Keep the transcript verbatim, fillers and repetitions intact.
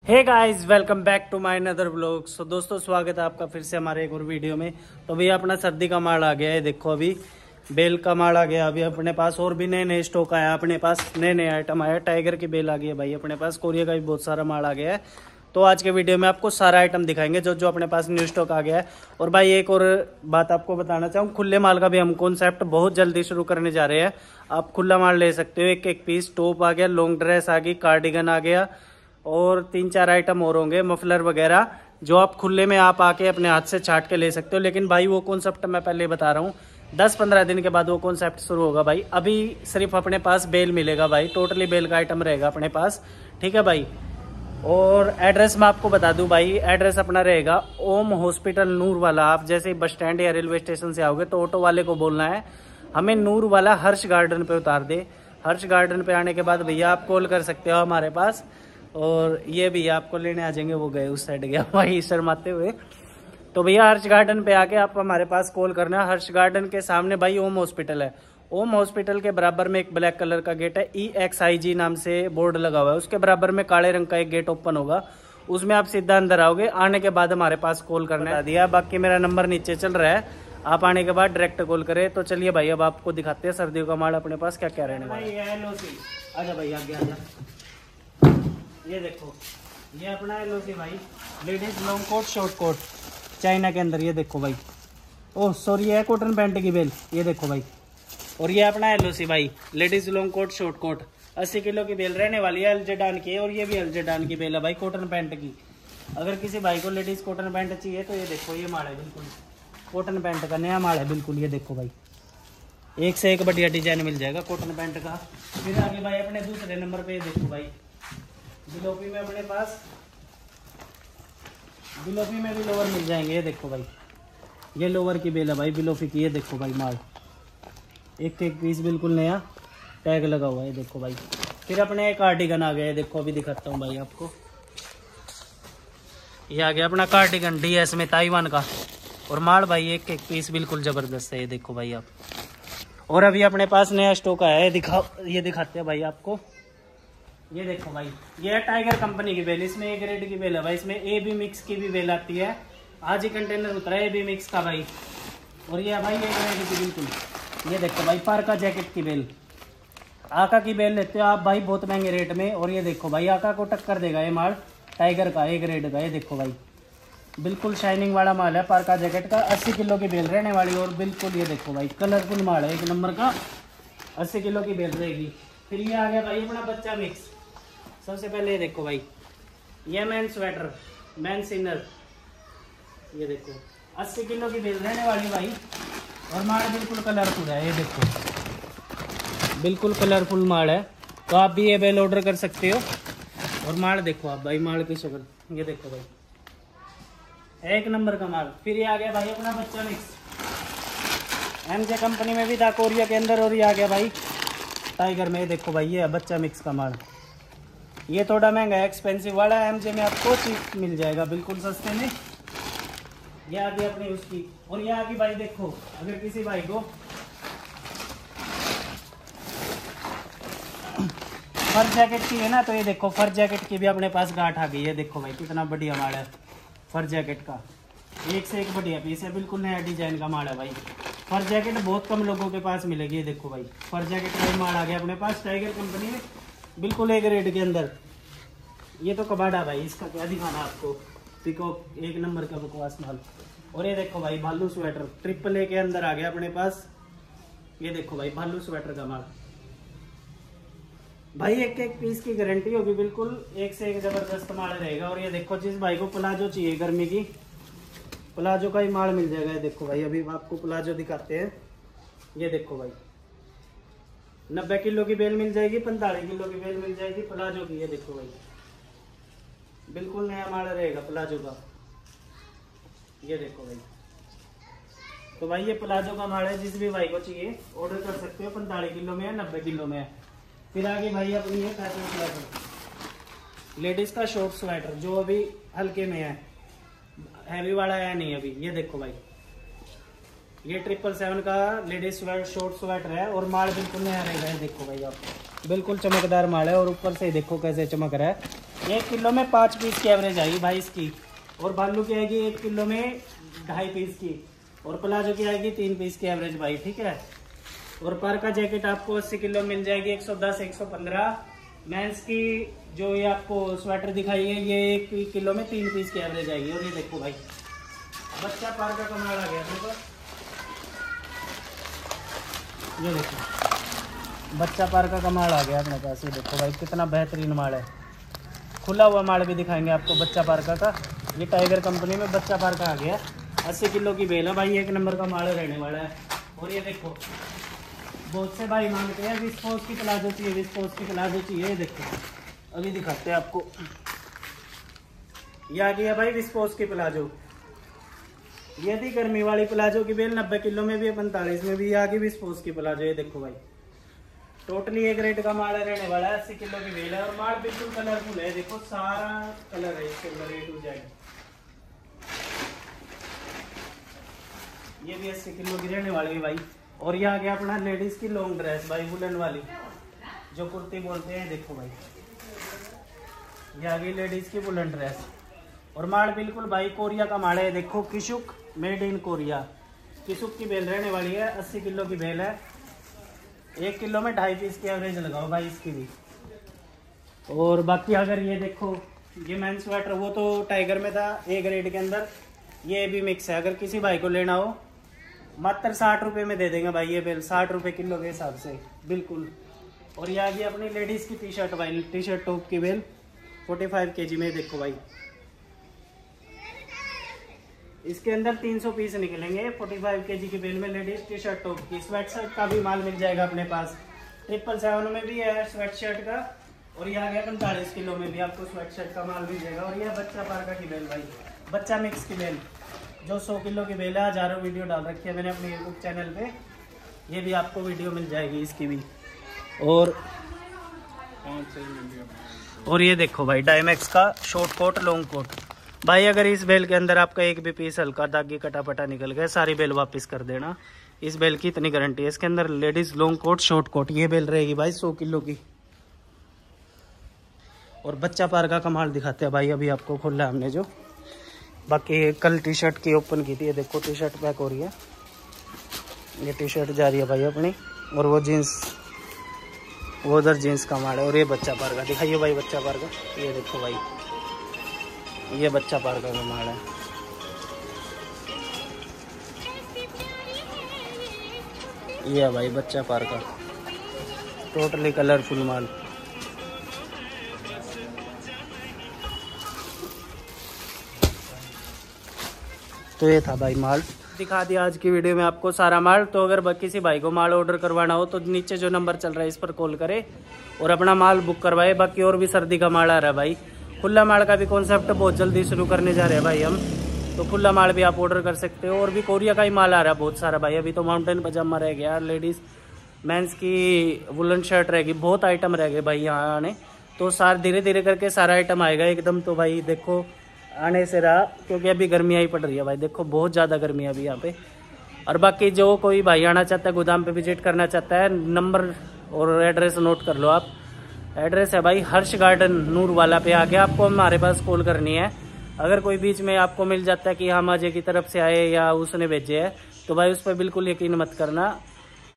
Hey guys, welcome back to my another blog. So दोस्तों, स्वागत है आपका फिर से हमारे एक और वीडियो में। तो भैया अपना सर्दी का माल आ गया है। देखो अभी बेल का माल आ गया अभी अपने पास, और भी नए नए स्टॉक आया अपने पास, नए नए आइटम आया। टाइगर की बेल आ गई है भाई अपने पास, कोरिया का भी बहुत सारा माल आ गया है। तो आज के वीडियो में आपको सारा आइटम दिखाएंगे जो जो अपने पास न्यू स्टॉक आ गया है। और भाई एक और बात आपको बताना चाहूँ, खुले माल का भी हम कॉन्सेप्ट बहुत जल्दी शुरू करने जा रहे हैं। आप खुला माल ले सकते हो, एक एक पीस। टॉप आ गया, लॉन्ग ड्रेस आ गई, कार्डिगन आ गया, और तीन चार आइटम और होंगे, मफलर वगैरह, जो आप खुले में आप आके अपने हाथ से छाट के ले सकते हो। लेकिन भाई वो कॉन्सेप्ट मैं पहले बता रहा हूँ, दस पंद्रह दिन के बाद वो कॉन्सेप्ट शुरू होगा भाई। अभी सिर्फ अपने पास बेल मिलेगा भाई, टोटली बेल का आइटम रहेगा अपने पास, ठीक है भाई। और एड्रेस मैं आपको बता दूं भाई, एड्रेस अपना रहेगा ओम हॉस्पिटल नूर वाला। आप जैसे बस स्टैंड या रेलवे स्टेशन से आओगे तो ऑटो वाले को बोलना है हमें नूर वाला हर्ष गार्डन पे उतार दे। हर्ष गार्डन पे आने के बाद भैया आप कॉल कर सकते हो हमारे पास, और ये भैया आपको लेने आ जाएंगे। वो गए उस साइड गया भाई शर्माते हुए। तो भैया हर्ष गार्डन पे आके आप हमारे पास कॉल करना। हर्ष गार्डन के सामने भाई ओम हॉस्पिटल है। ओम हॉस्पिटल के बराबर में एक ब्लैक कलर का गेट है, ई एक्स आई जी नाम से बोर्ड लगा हुआ है। उसके बराबर में काले रंग का एक गेट ओपन होगा, उसमें आप सीधा अंदर आओगे। आने के बाद हमारे पास कॉल करना है दिया। बाकी मेरा नंबर नीचे चल रहा है, आप आने के बाद डायरेक्ट कॉल करें। तो चलिए भाई अब आपको दिखाते हैं सर्दियों का माल अपने पास क्या क्या रहने वाला है। आजा भाई आगे आजा। ये देखो, ये अपना है एलओसी भाई, ladies long coat short coat China के अंदर। ये देखो भाई, ओह सॉरी, ये है कॉटन पैंट की बेल। ये देखो भाई, और ये अपना एलओसी भाई, ladies long coat short coat अस्सी किलो की बेल रहने वाली है, एलजेडान की है। और ये भी एलजेडान की बेल है भाई, कॉटन पैंट की। अगर किसी भाई को लेडीज कॉटन पैंट चाहिए तो ये देखो, ये माल है बिल्कुल कॉटन पैंट का, नया माल है बिल्कुल। ये देखो भाई, एक से एक बढ़िया डिजाइन मिल जाएगा कॉटन पैंट का। फिर आगे भाई अपने दूसरे नंबर पे ये देखो भाई, बिलोपी में अपने पास, बिलोपी में भी लोअर मिल जाएंगे। ये देखो भाई, ये लोअर की बेल है भाई बिलोपी की। ये देखो भाई माल, एक एक पीस बिल्कुल नया, टैग लगा हुआ है। ये देखो भाई, फिर अपने कार्डिगन आ गया। ये देखो अभी दिखाता हूँ भाई आपको, ये आ गया अपना कार्डिगन डीएस में ताइवान का। और माल भाई एक एक पीस बिल्कुल जबरदस्त है। ये देखो भाई आप, और अभी अपने पास नया स्टॉक आया है, दिखाओ ये दिखाते हैं भाई आपको। ये देखो भाई, ये है टाइगर कंपनी की बेल, इसमें ए ग्रेड की बेल है भाई। इसमें ए बी मिक्स की भी बेल आती है, आज ही कंटेनर उतरा है ए बी मिक्स का भाई। और ये भाई ए ग्रेड की बिल्कुल। ये देखो भाई, पार्का जैकेट की बेल, आका की बेल लेते हो आप भाई बहुत महंगे रेट में। और ये देखो भाई, आका को टक्कर देगा ये माल, टाइगर का ए ग्रेड का। ये देखो भाई, बिल्कुल शाइनिंग वाला माल है, पार्का जैकेट का, अस्सी किलो की बेल रहने वाली। और बिल्कुल ये देखो भाई, कलरफुल माल है, एक नंबर का, अस्सी किलो की बेल रहेगी। फिर ये आ गया भाई अपना बच्चा मिक्स। सबसे पहले ये देखो भाई, ये मैन स्वेटर, मैन सिनर। ये देखो अस्सी किलो की बेल रहने वाली भाई, और माल बिल्कुल कलरफुल है। ये देखो बिल्कुल कलरफुल माल है, तो आप भी ये बेल ऑर्डर कर सकते हो। और माल देखो आप भाई, माल की शक्ल ये देखो भाई, एक नंबर का माल। फिर ये आ गया भाई अपना बच्चा मिक्स, एमजे कंपनी में भी था कोरिया के अंदर। और ये आ गया भाई टाइगर में। ये देखो भाई, ये है बच्चा मिक्स का माल। ये थोड़ा महंगा है, एक्सपेंसिव वाला है, एमजे में आपको चीप मिल जाएगा बिल्कुल सस्ते में। ये आ गई अपनी उसकी। और ये आ गई भाई, देखो अगर किसी भाई को फर जैकेट की है ना, तो ये देखो फर जैकेट की भी अपने पास गांठ आ गई है। देखो भाई कितना बढ़िया माल है फर जैकेट का, एक से एक बढ़िया पीस है, बिल्कुल नया डिजाइन का माल है भाई। फर जैकेट बहुत कम लोगों के पास मिलेगी। ये देखो भाई, फर जैकेट का माल आ गया अपने पास, टाइगर कंपनी में, बिल्कुल एक रेट के अंदर। ये तो कबाड़ा भाई, इसका क्या दिखाना आपको, पिकॉक एक नंबर का बकवास माल। और ये देखो भाई भालू स्वेटर, ट्रिपल ए के अंदर आ गया अपने पास। ये देखो भाई भालू स्वेटर का माल भाई, एक एक पीस की गारंटी होगी, बिल्कुल एक से एक जबरदस्त माल रहेगा। और ये देखो, जिस भाई को प्लाजो चाहिए गर्मी की, प्लाजो का ही माल मिल जाएगा। ये देखो भाई, अभी आपको प्लाजो दिखाते हैं। ये देखो भाई, नब्बे किलो की बेल मिल जाएगी, पैंतालीस किलो की बेल मिल जाएगी प्लाजो की। ये देखो भाई, बिल्कुल नया माल रहेगा प्लाजो का। ये देखो भाई, तो भाई ये प्लाजो का माल है, जिस भी भाई को चाहिए ऑर्डर कर सकते हो। पैंतालीस किलो में है, नब्बे किलो में है। फिर आगे भाई अपनी है फैशन स्वेटर, लेडीज का शॉर्ट स्वेटर, जो अभी हल्के में है, हैवी वाला है नहीं अभी। ये देखो भाई, ये ट्रिपल सेवन का लेडीज शॉर्ट स्वेटर है, और माल बिल्कुल नया रहेगा। ये देखो भाई आप, बिल्कुल चमकदार माल है। और ऊपर से देखो कैसे चमक रहा है। एक किलो में पाँच पीस की एवरेज आएगी भाई इसकी। और बालू की आएगी एक किलो में ढाई पीस की। और प्लाजो की आएगी तीन पीस की एवरेज भाई, ठीक है। और पर का जैकेट आपको अस्सी किलो मिल जाएगी, एक सौ दस एक सौ पंद्रह। मेंस की जो ये आपको स्वेटर दिखाई है ये एक किलो में तीन पीस की एवरेज आएगी। और ये देखो भाई बच्चा पार का कमाल आ गया देखो। ये देखो बच्चा पार का कमाल आ गया अपने पास। ये देखो भाई कितना बेहतरीन माल है। खुला हुआ माल भी दिखाएंगे आपको बच्चा पार्का का। ये टाइगर कंपनी में बच्चा पार्का आ गया। अस्सी किलो की बेल है भाई, एक नंबर का माल रहने वाला है। और ये देखो बहुत से भाई मांगते हैं विस्पोस की प्लाजो चाहिए, विस्पोस की प्लाजो चाहिए। देखो अभी दिखाते हैं आपको। ये आ गया भाई विस्पोस की प्लाजो। ये थी गर्मी वाली प्लाजो की बेल, नब्बे किलो में भी, पैंतालीस में भी आ गई विस्पोस की प्लाजो। ये देखो भाई टोटली एक रेट का माल रहने वाला है। अस्सी किलो की बेल है और माल बिल्कुल कलरफुल है। देखो सारा कलर है इसके अंदर ए टू जेड। ये भी अस्सी किलो की रहने वाली है भाई। और ये आ गया अपना लेडीज की लॉन्ग ड्रेस भाई, वुलन वाली जो कुर्ती बोलते हैं। देखो भाई ये आ गई लेडीज की वुलन ड्रेस। और माल बिल्कुल भाई कोरिया का माल है। देखो किशुक मेड इन कोरिया, किशुक की बेल रहने वाली है। अस्सी किलो की बेल है। एक किलो में ढाई पीस की एवरेज लगाओ भाई इसकी भी। और बाकी अगर ये देखो ये मेन स्वेटर वो तो टाइगर में था एक रेट के अंदर, ये भी मिक्स है। अगर किसी भाई को लेना हो मात्र साठ रुपए में दे देंगे भाई ये बेल, साठ रुपए किलो के हिसाब से बिल्कुल। और ये आ गई अपनी लेडीज की टी शर्ट भाई, टी शर्ट टॉप की बेल पैंतालीस केजी में। देखो भाई इसके अंदर तीन सौ पीस निकलेंगे पैंतालीस केजी की बेल में लेडीज टी शर्ट टॉप की। स्वेट शर्ट का भी माल मिल जाएगा अपने पास, ट्रिपल सेवन में भी है स्वेट शर्ट का। और ये आ गया पैंतालीस किलो में भी आपको स्वेट शर्ट का माल मिल जाएगा। और ये बच्चा पार्का की बेल भाई, बच्चा मिक्स की बेल जो सौ किलो की बेल है। हजारों वीडियो डाल रखी है मैंने अपने यूट्यूब चैनल पे, ये भी आपको वीडियो मिल जाएगी इसकी भी। और और ये देखो भाई डायमैक्स का शॉर्ट कोट लॉन्ग कोट भाई। अगर इस बेल के अंदर आपका एक भी पीस हल्का दागी कटा पटा निकल गया सारी बेल वापस कर देना। इस बेल की इतनी गारंटी है। इसके अंदर ladies long coat short coat ये बेल रहेगी भाई सौ किलो की। और बच्चा पार्का का माल दिखाते हैं भाई, अभी आपको खोला है हमने जो। बाकी कल टी शर्ट की ओपन की थी, ये देखो टी शर्ट पैक हो रही है। ये टी शर्ट जा रही है भाई अपनी। और वो जीन्स वो उधर जीन्स का माल है। और ये बच्चा पार्का दिखाइए भाई, बच्चा पार्का ये देखो भाई, ये बच्चा पार्का का माल है। ये है भाई बच्चा पार्का, टोटली कलरफुल माल। तो ये था भाई माल, दिखा दिया आज की वीडियो में आपको सारा माल। तो अगर किसी भाई को माल ऑर्डर करवाना हो तो नीचे जो नंबर चल रहा है इस पर कॉल करे और अपना माल बुक करवाए। बाकी और भी सर्दी का माल आ रहा है भाई। खुला माल का भी कॉन्सेप्ट बहुत जल्दी शुरू करने जा रहे हैं भाई हम, तो खुला माल भी आप ऑर्डर कर सकते हो। और भी कोरिया का ही माल आ रहा है बहुत सारा भाई। अभी तो माउंटेन पजामा रह गया, लेडीज मेंस की वुलन शर्ट रहेगी, बहुत आइटम रह गए भाई यहाँ आने। तो सार धीरे धीरे करके सारा आइटम आएगा एकदम। तो भाई देखो आने से रहा, क्योंकि अभी गर्मियाँ ही पड़ रही है भाई। देखो बहुत ज़्यादा गर्मी है अभी यहाँ पे। और बाकी जो कोई भाई आना चाहता है, गोदाम पे विजिट करना चाहता है, नंबर और एड्रेस नोट कर लो आप। एड्रेस है भाई हर्ष गार्डन नूर वाला पे आके आपको हमारे पास कॉल करनी है। अगर कोई बीच में आपको मिल जाता है कि हम अजय की तरफ से आए या उसने भेजे है तो भाई उस पर बिल्कुल यकीन मत करना।